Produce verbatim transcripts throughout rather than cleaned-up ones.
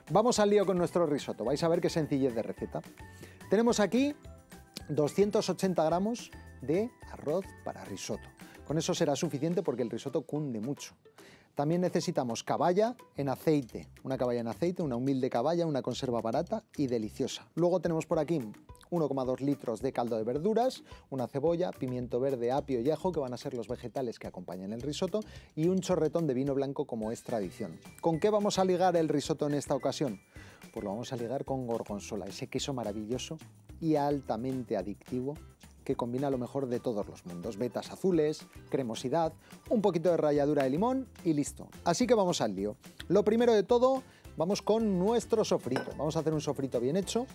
Vamos al lío con nuestro risotto, vais a ver qué sencillez de receta. Tenemos aquí doscientos ochenta gramos de arroz para risotto. Con eso será suficiente porque el risotto cunde mucho. También necesitamos caballa en aceite, una caballa en aceite, una humilde caballa, una conserva barata y deliciosa. Luego tenemos por aquí uno coma dos litros de caldo de verduras, una cebolla, pimiento verde, apio y ajo, que van a ser los vegetales que acompañan el risotto, y un chorretón de vino blanco como es tradición. ¿Con qué vamos a ligar el risotto en esta ocasión? Pues lo vamos a ligar con gorgonzola, ese queso maravilloso y altamente adictivo que combina lo mejor de todos los mundos. Vetas azules, cremosidad, un poquito de ralladura de limón y listo. Así que vamos al lío. Lo primero de todo, vamos con nuestro sofrito. Vamos a hacer un sofrito bien hecho,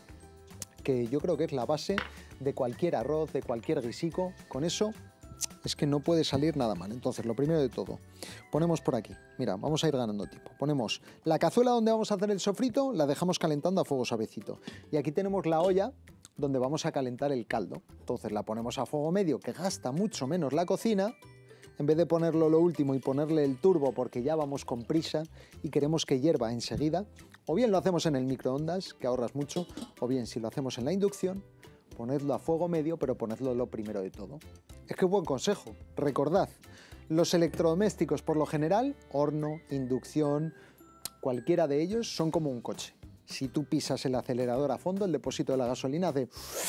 que yo creo que es la base de cualquier arroz, de cualquier guisico. Con eso es que no puede salir nada mal. Entonces, lo primero de todo, ponemos por aquí. Mira, vamos a ir ganando tiempo. Ponemos la cazuela donde vamos a hacer el sofrito, la dejamos calentando a fuego suavecito. Y aquí tenemos la olla donde vamos a calentar el caldo. Entonces la ponemos a fuego medio, que gasta mucho menos la cocina, en vez de ponerlo lo último y ponerle el turbo porque ya vamos con prisa y queremos que hierva enseguida. O bien lo hacemos en el microondas, que ahorras mucho, o bien si lo hacemos en la inducción, ponedlo a fuego medio, pero ponedlo lo primero de todo. Es que buen consejo. Recordad, los electrodomésticos por lo general, horno, inducción, cualquiera de ellos son como un coche. Si tú pisas el acelerador a fondo, el depósito de la gasolina hace...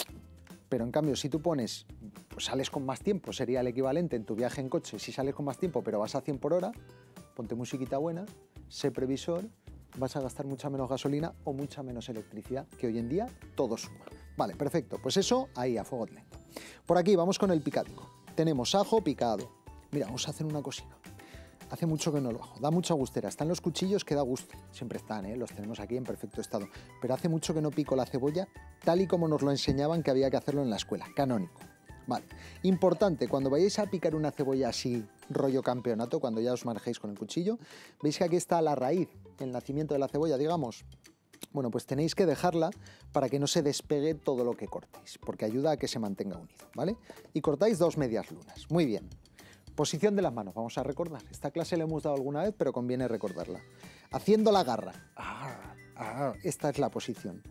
Pero en cambio, si tú pones, pues sales con más tiempo, sería el equivalente en tu viaje en coche, si sales con más tiempo pero vas a cien por hora, ponte musiquita buena, sé previsor, vas a gastar mucha menos gasolina o mucha menos electricidad, que hoy en día todo suma. Vale, perfecto, pues eso ahí a fuego lento. Por aquí vamos con el picadico. Tenemos ajo picado. Mira, vamos a hacer una cosita. Hace mucho que no lo hago, da mucha gustera. Están los cuchillos que da gusto, siempre están, ¿eh? Los tenemos aquí en perfecto estado. Pero hace mucho que no pico la cebolla tal y como nos lo enseñaban que había que hacerlo en la escuela, canónico. Vale, importante, cuando vayáis a picar una cebolla así, rollo campeonato, cuando ya os manejéis con el cuchillo, veis que aquí está la raíz, el nacimiento de la cebolla, digamos. Bueno, pues tenéis que dejarla para que no se despegue todo lo que cortéis, porque ayuda a que se mantenga unido, ¿vale? Y cortáis dos medias lunas, muy bien. Posición de las manos, vamos a recordar. Esta clase la hemos dado alguna vez, pero conviene recordarla. Haciendo la garra. Ah, ah, esta es la posición.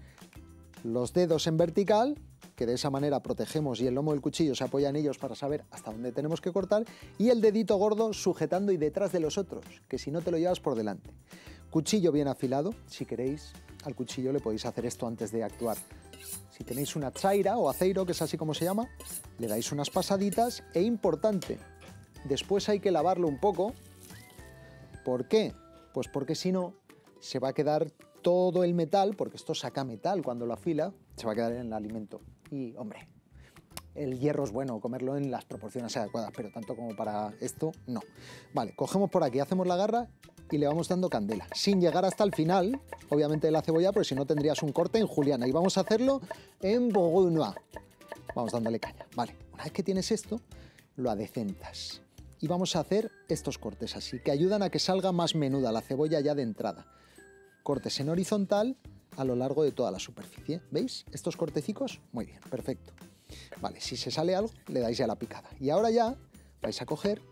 Los dedos en vertical, que de esa manera protegemos y el lomo del cuchillo se apoya en ellos para saber hasta dónde tenemos que cortar, y el dedito gordo sujetando y detrás de los otros, que si no te lo llevas por delante. Cuchillo bien afilado, si queréis, al cuchillo le podéis hacer esto antes de actuar. Si tenéis una chaira o aceiro, que es así como se llama, le dais unas pasaditas e importante, después hay que lavarlo un poco. ¿Por qué? Pues porque si no, se va a quedar todo el metal, porque esto saca metal cuando lo afila, se va a quedar en el alimento. Y, hombre, el hierro es bueno, comerlo en las proporciones adecuadas, pero tanto como para esto, no. Vale, cogemos por aquí, hacemos la garra y le vamos dando candela, sin llegar hasta el final, obviamente, de la cebolla, porque si no tendrías un corte en juliana. Y vamos a hacerlo en bourguignon. Vamos dándole caña. Vale, una vez que tienes esto, lo adecentas. Y vamos a hacer estos cortes así, que ayudan a que salga más menuda la cebolla ya de entrada. Cortes en horizontal a lo largo de toda la superficie. ¿Veis estos cortecicos? Muy bien, perfecto. Vale, si se sale algo, le dais ya la picada. Y ahora ya vais a coger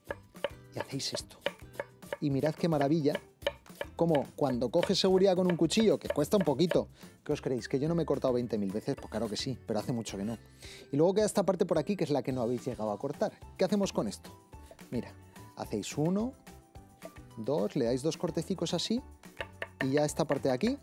y hacéis esto. Y mirad qué maravilla, como cuando coges seguridad con un cuchillo, que cuesta un poquito. ¿Qué os creéis? ¿Que yo no me he cortado veinte mil veces? Pues claro que sí, pero hace mucho que no. Y luego queda esta parte por aquí, que es la que no habéis llegado a cortar. ¿Qué hacemos con esto? Mira, hacéis uno, dos, le dais dos cortecicos así, y ya esta parte de aquí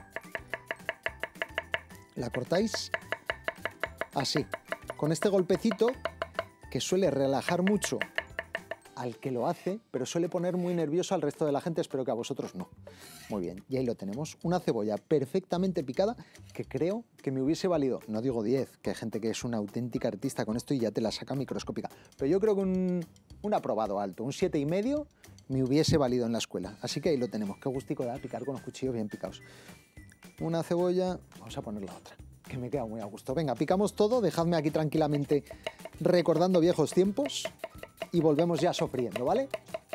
la cortáis así, con este golpecito que suele relajar mucho al que lo hace, pero suele poner muy nervioso al resto de la gente, espero que a vosotros no. Muy bien, y ahí lo tenemos, una cebolla perfectamente picada, que creo que me hubiese valido, no digo diez, que hay gente que es una auténtica artista con esto y ya te la saca microscópica, pero yo creo que un, un aprobado alto, un siete y medio, me hubiese valido en la escuela. Así que ahí lo tenemos, qué gustico da picar con los cuchillos bien picados. Una cebolla, vamos a poner la otra, que me queda muy a gusto. Venga, picamos todo, dejadme aquí tranquilamente recordando viejos tiempos y volvemos ya sofriendo, ¿vale?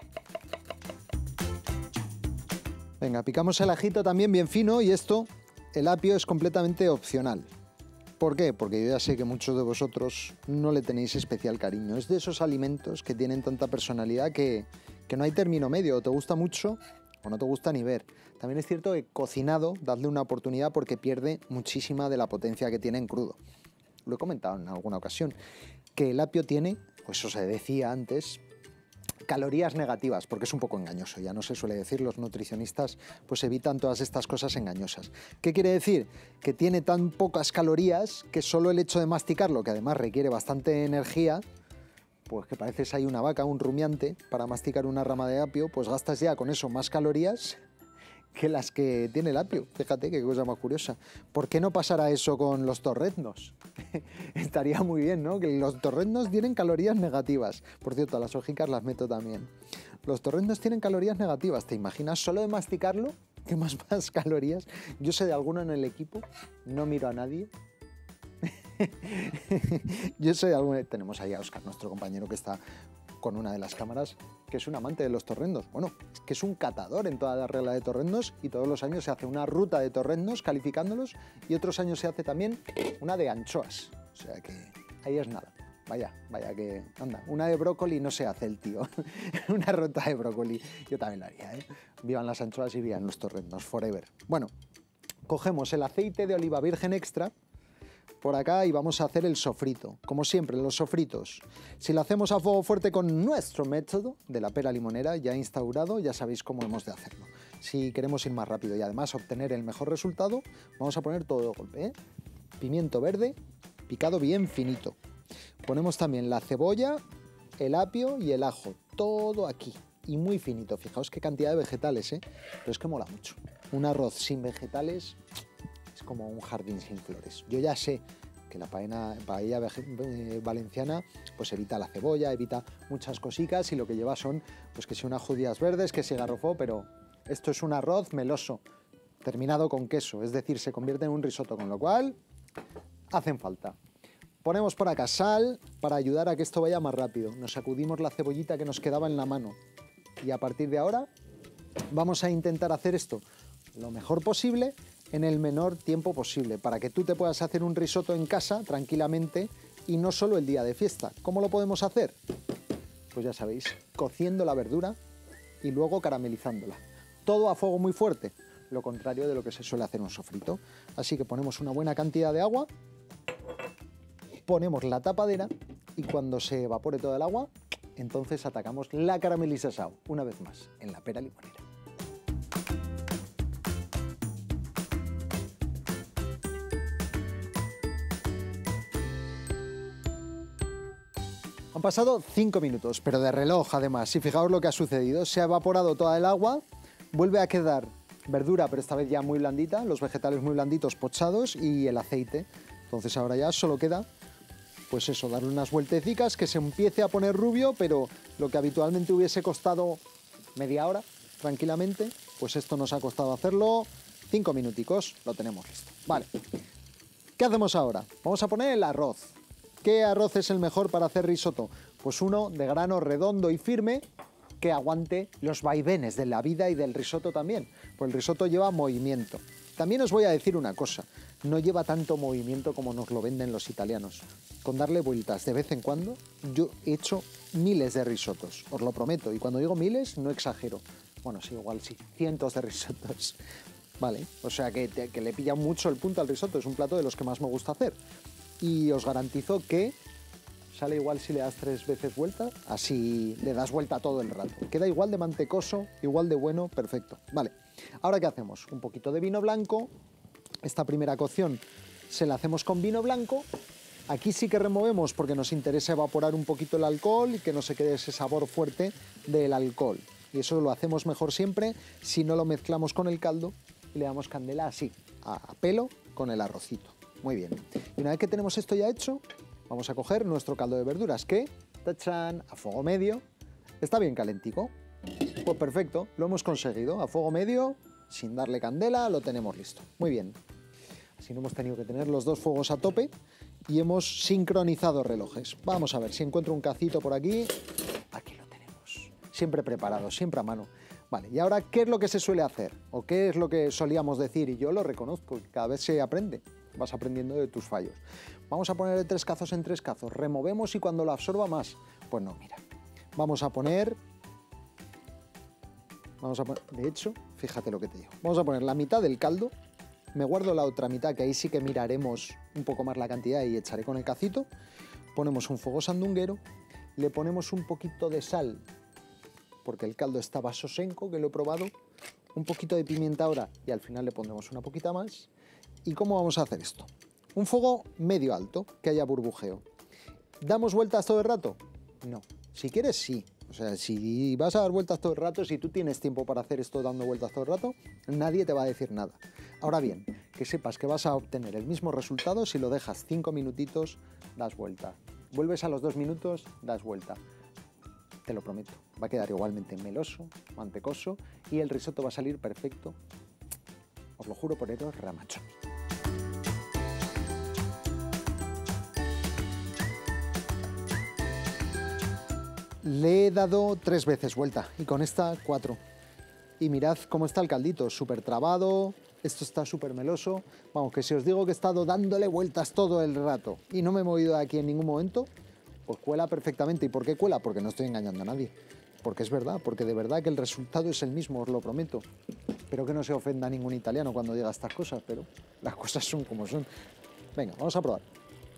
Venga, picamos el ajito también bien fino y esto, el apio es completamente opcional. ¿Por qué? Porque yo ya sé que muchos de vosotros no le tenéis especial cariño. Es de esos alimentos que tienen tanta personalidad que, que no hay término medio. O te gusta mucho o no te gusta ni ver. También es cierto que cocinado, dadle una oportunidad porque pierde muchísima de la potencia que tiene en crudo. Lo he comentado en alguna ocasión, que el apio tiene, pues eso se decía antes, calorías negativas, porque es un poco engañoso, ya no se suele decir, los nutricionistas pues evitan todas estas cosas engañosas. ¿Qué quiere decir? Que tiene tan pocas calorías que solo el hecho de masticarlo, que además requiere bastante energía, pues que pareces ahí una vaca, un rumiante, para masticar una rama de apio, pues gastas ya con eso más calorías que las que tiene el apio. Fíjate qué cosa más curiosa. ¿Por qué no pasará eso con los torreznos? Estaría muy bien, ¿no? Que los torreznos tienen calorías negativas. Por cierto, a las hojicas las meto también. Los torreznos tienen calorías negativas. ¿Te imaginas solo de masticarlo? ¿Qué más más calorías? Yo sé de alguno en el equipo, no miro a nadie. Yo sé de alguno. Tenemos ahí a Óscar, nuestro compañero que está con una de las cámaras, que es un amante de los torrendos. Bueno, es que es un catador en toda la regla de torrendos y todos los años se hace una ruta de torrendos calificándolos y otros años se hace también una de anchoas. O sea que ahí es nada. Vaya, vaya que... Anda, una de brócoli no se hace el tío. Una ruta de brócoli. Yo también lo haría, ¿eh? Vivan las anchoas y vivan los torrendos, forever. Bueno, cogemos el aceite de oliva virgen extra por acá y vamos a hacer el sofrito. Como siempre, los sofritos, si lo hacemos a fuego fuerte con nuestro método de la pera limonera ya instaurado, ya sabéis cómo hemos de hacerlo. Si queremos ir más rápido y además obtener el mejor resultado, vamos a poner todo de golpe, ¿eh? Pimiento verde, picado bien finito. Ponemos también la cebolla, el apio y el ajo, todo aquí. Y muy finito, fijaos qué cantidad de vegetales, ¿eh? Pero es que mola mucho. Un arroz sin vegetales es como un jardín sin flores. Yo ya sé que la paella, paella eh, valenciana pues evita la cebolla, evita muchas cositas y lo que lleva son pues que si unas judías verdes, que si garrofó, pero esto es un arroz meloso, terminado con queso, es decir, se convierte en un risotto, con lo cual hacen falta. Ponemos por acá sal para ayudar a que esto vaya más rápido. Nos sacudimos la cebollita que nos quedaba en la mano y a partir de ahora vamos a intentar hacer esto lo mejor posible en el menor tiempo posible, para que tú te puedas hacer un risotto en casa tranquilamente y no solo el día de fiesta. ¿Cómo lo podemos hacer? Pues ya sabéis, cociendo la verdura y luego caramelizándola. Todo a fuego muy fuerte, lo contrario de lo que se suele hacer un sofrito. Así que ponemos una buena cantidad de agua, ponemos la tapadera y cuando se evapore todo el agua, entonces atacamos la caramelización, una vez más, en la pera limonera. Han pasado cinco minutos, pero de reloj además, y fijaos lo que ha sucedido. Se ha evaporado toda el agua, vuelve a quedar verdura, pero esta vez ya muy blandita, los vegetales muy blanditos pochados y el aceite. Entonces ahora ya solo queda, pues eso, darle unas vueltecicas, que se empiece a poner rubio, pero lo que habitualmente hubiese costado media hora, tranquilamente, pues esto nos ha costado hacerlo cinco minuticos, lo tenemos listo. Vale, ¿qué hacemos ahora? Vamos a poner el arroz. ¿Qué arroz es el mejor para hacer risotto? Pues uno de grano redondo y firme que aguante los vaivenes de la vida y del risotto también, pues el risotto lleva movimiento. También os voy a decir una cosa, no lleva tanto movimiento como nos lo venden los italianos. Con darle vueltas de vez en cuando, yo he hecho miles de risottos, os lo prometo, y cuando digo miles no exagero. Bueno, sí, igual sí, cientos de risottos. Vale, o sea que, te, que le pilla mucho el punto al risotto, es un plato de los que más me gusta hacer. Y os garantizo que sale igual si le das tres veces vuelta, así le das vuelta todo el rato. Queda igual de mantecoso, igual de bueno, perfecto. Vale, ahora ¿qué hacemos? Un poquito de vino blanco. Esta primera cocción se la hacemos con vino blanco. Aquí sí que removemos porque nos interesa evaporar un poquito el alcohol y que no se quede ese sabor fuerte del alcohol. Y eso lo hacemos mejor siempre si no lo mezclamos con el caldo y le damos candela así, a pelo, con el arrocito. Muy bien. Y una vez que tenemos esto ya hecho, vamos a coger nuestro caldo de verduras que, tachán, a fuego medio, está bien calentico. Pues perfecto, lo hemos conseguido. A fuego medio, sin darle candela, lo tenemos listo. Muy bien. Así no hemos tenido que tener los dos fuegos a tope y hemos sincronizado relojes. Vamos a ver si encuentro un cacito por aquí. Aquí lo tenemos. Siempre preparado, siempre a mano. Vale, y ahora, ¿qué es lo que se suele hacer? ¿O qué es lo que solíamos decir? Y yo lo reconozco, cada vez se aprende. Vas aprendiendo de tus fallos. Vamos a poner de tres cazos en tres cazos. Removemos y cuando lo absorba más. Pues no, mira. Vamos a poner Vamos a poner, de hecho, fíjate lo que te digo. Vamos a poner la mitad del caldo. Me guardo la otra mitad, que ahí sí que miraremos un poco más la cantidad y echaré con el cacito. Ponemos un fuego sandunguero, le ponemos un poquito de sal, porque el caldo está vasosenco, que lo he probado, un poquito de pimienta ahora y al final le pondremos una poquita más. ¿Y cómo vamos a hacer esto? Un fuego medio alto, que haya burbujeo. ¿Damos vueltas todo el rato? No. Si quieres, sí. O sea, si vas a dar vueltas todo el rato, si tú tienes tiempo para hacer esto dando vueltas todo el rato, nadie te va a decir nada. Ahora bien, que sepas que vas a obtener el mismo resultado si lo dejas cinco minutitos, das vuelta. Vuelves a los dos minutos, das vuelta. Te lo prometo, va a quedar igualmente meloso, mantecoso y el risotto va a salir perfecto. Os lo juro por Eros Ramazzotti. Le he dado tres veces vuelta y con esta cuatro. Y mirad cómo está el caldito, súper trabado, esto está súper meloso. Vamos, que si os digo que he estado dándole vueltas todo el rato y no me he movido de aquí en ningún momento, pues cuela perfectamente. ¿Y por qué cuela? Porque no estoy engañando a nadie. Porque es verdad, porque de verdad que el resultado es el mismo, os lo prometo. Espero que no se ofenda a ningún italiano cuando diga estas cosas, pero las cosas son como son. Venga, vamos a probar.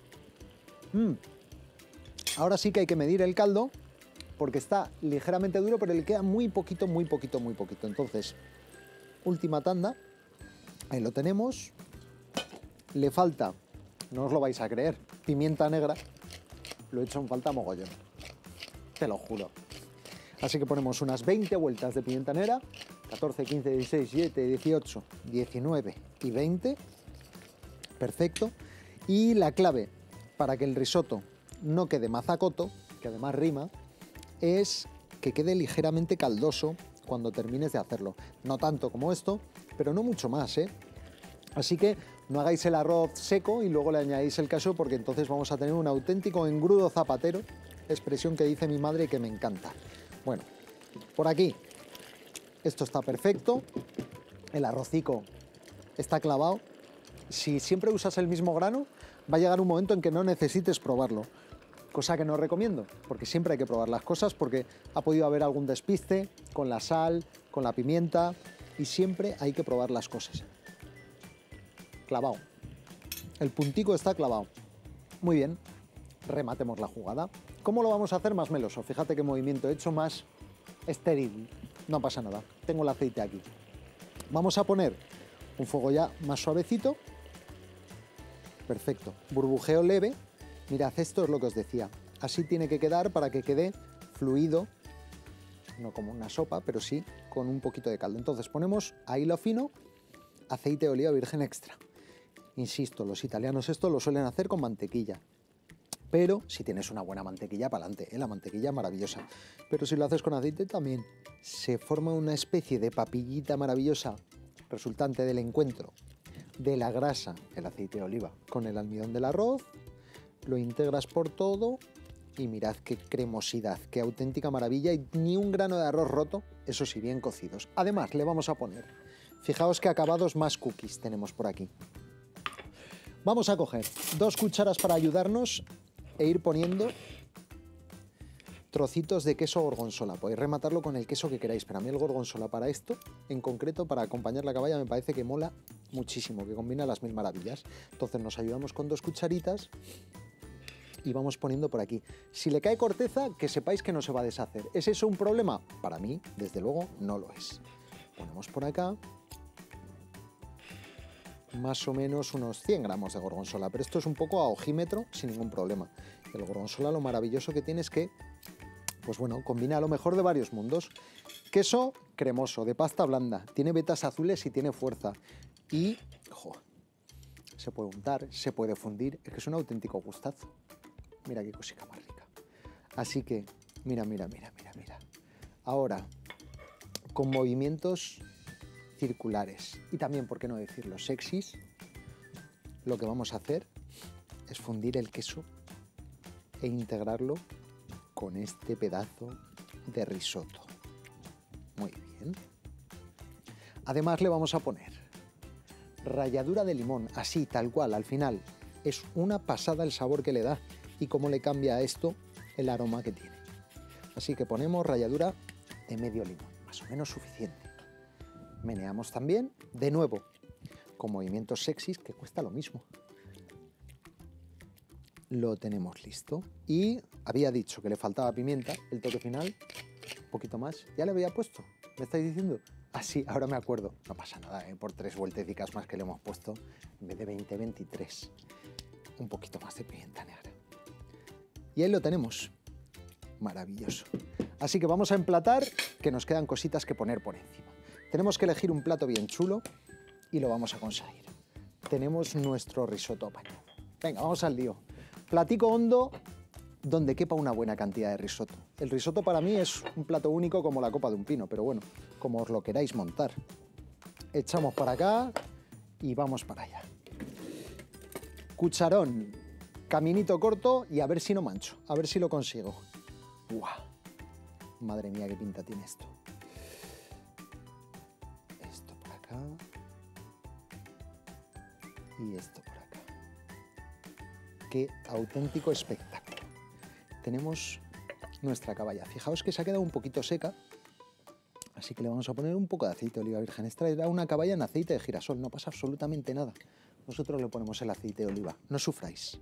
Mm. Ahora sí que hay que medir el caldo, porque está ligeramente duro, pero le queda muy poquito, muy poquito, muy poquito. Entonces, última tanda, ahí lo tenemos. Le falta, no os lo vais a creer, pimienta negra. Lo he hecho en falta mogollón, te lo juro. Así que ponemos unas veinte vueltas de pimienta negra, catorce, quince, dieciséis, diecisiete, dieciocho, diecinueve y veinte. Perfecto. Y la clave para que el risotto no quede mazacoto, que además rima, es que quede ligeramente caldoso cuando termines de hacerlo. No tanto como esto, pero no mucho más, ¿eh? Así que no hagáis el arroz seco y luego le añadís el queso, porque entonces vamos a tener un auténtico engrudo zapatero, expresión que dice mi madre y que me encanta. Bueno, por aquí esto está perfecto, el arrocico está clavado. Si siempre usas el mismo grano, va a llegar un momento en que no necesites probarlo. Cosa que no recomiendo, porque siempre hay que probar las cosas, porque ha podido haber algún despiste con la sal, con la pimienta, y siempre hay que probar las cosas. Clavado. El puntico está clavado. Muy bien, rematemos la jugada. ¿Cómo lo vamos a hacer más meloso? Fíjate qué movimiento he hecho más estéril. No pasa nada, tengo el aceite aquí. Vamos a poner un fuego ya más suavecito. Perfecto, burbujeo leve. Mirad, esto es lo que os decía. Así tiene que quedar para que quede fluido, no como una sopa, pero sí con un poquito de caldo. Entonces ponemos a hilo fino aceite de oliva virgen extra. Insisto, los italianos esto lo suelen hacer con mantequilla. Pero si tienes una buena mantequilla, para adelante, ¿eh? La mantequilla maravillosa. Pero si lo haces con aceite también se forma una especie de papillita maravillosa resultante del encuentro de la grasa, el aceite de oliva, con el almidón del arroz. Lo integras por todo y mirad qué cremosidad, qué auténtica maravilla, y ni un grano de arroz roto, eso sí, bien cocidos. Además, le vamos a poner, fijaos qué acabados más cookies tenemos por aquí. Vamos a coger dos cucharas para ayudarnos e ir poniendo trocitos de queso gorgonzola. Podéis rematarlo con el queso que queráis, pero a mí el gorgonzola para esto, en concreto, para acompañar la caballa, me parece que mola muchísimo, que combina las mil maravillas. Entonces nos ayudamos con dos cucharitas y vamos poniendo por aquí. Si le cae corteza, que sepáis que no se va a deshacer. ¿Es eso un problema? Para mí, desde luego, no lo es. Ponemos por acá más o menos unos cien gramos de gorgonzola, pero esto es un poco a ojímetro sin ningún problema. El gorgonzola, lo maravilloso que tiene es que, pues bueno, combina lo mejor de varios mundos. Queso cremoso, de pasta blanda, tiene vetas azules y tiene fuerza. Y, jo, se puede untar, se puede fundir, es que es un auténtico gustazo. Mira qué cosita más rica. Así que, mira, mira, mira, mira, mira. Ahora, con movimientos circulares y también, por qué no decirlo, sexys, lo que vamos a hacer es fundir el queso e integrarlo con este pedazo de risotto. Muy bien. Además le vamos a poner ralladura de limón, así, tal cual, al final. Es una pasada el sabor que le da y cómo le cambia a esto el aroma que tiene. Así que ponemos ralladura de medio limón. más o menos suficiente. Meneamos también, de nuevo, con movimientos sexys que cuesta lo mismo. Lo tenemos listo. Y había dicho que le faltaba pimienta, el toque final, un poquito más. Ya le había puesto, ¿me estáis diciendo? Ah, sí, ahora me acuerdo. No pasa nada, ¿eh? Por tres vueltecicas más que le hemos puesto, en vez de veinte, veintitrés. Un poquito más de pimienta negra. Y ahí lo tenemos. Maravilloso. Así que vamos a emplatar, que nos quedan cositas que poner por encima. Tenemos que elegir un plato bien chulo y lo vamos a conseguir. Tenemos nuestro risotto apañado. Venga, vamos al lío. Platico hondo donde quepa una buena cantidad de risotto. El risotto para mí es un plato único como la copa de un pino, pero bueno, como os lo queráis montar. Echamos para acá y vamos para allá. Cucharón, caminito corto y a ver si no mancho, a ver si lo consigo. ¡Guau! Madre mía, qué pinta tiene esto. Esto por acá. Y esto por acá. Qué auténtico espectáculo. Tenemos nuestra caballa. Fijaos que se ha quedado un poquito seca, así que le vamos a poner un poco de aceite de oliva virgen extra. Era una caballa en aceite de girasol, no pasa absolutamente nada. Nosotros le ponemos el aceite de oliva, no sufráis.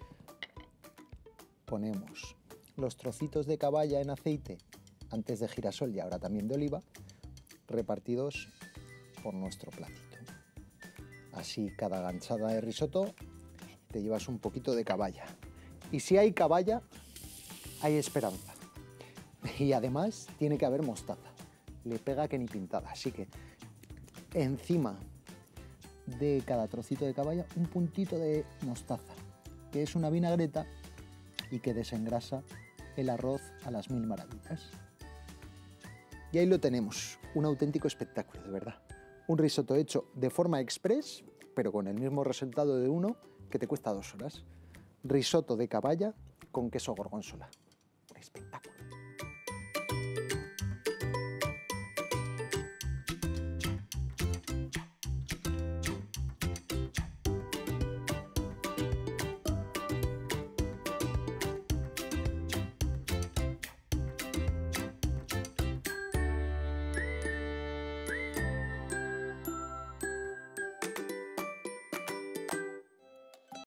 Ponemos los trocitos de caballa en aceite, antes de girasol y ahora también de oliva, repartidos por nuestro platito. Así cada ganchada de risotto te llevas un poquito de caballa. Y si hay caballa, hay esperanza. Y además tiene que haber mostaza. Le pega que ni pintada. Así que encima de cada trocito de caballa, un puntito de mostaza, que es una vinagreta y que desengrasa el arroz a las mil maravillas. Y ahí lo tenemos, un auténtico espectáculo, de verdad. Un risotto hecho de forma express, pero con el mismo resultado de uno que te cuesta dos horas. Risotto de caballa con queso gorgonzola.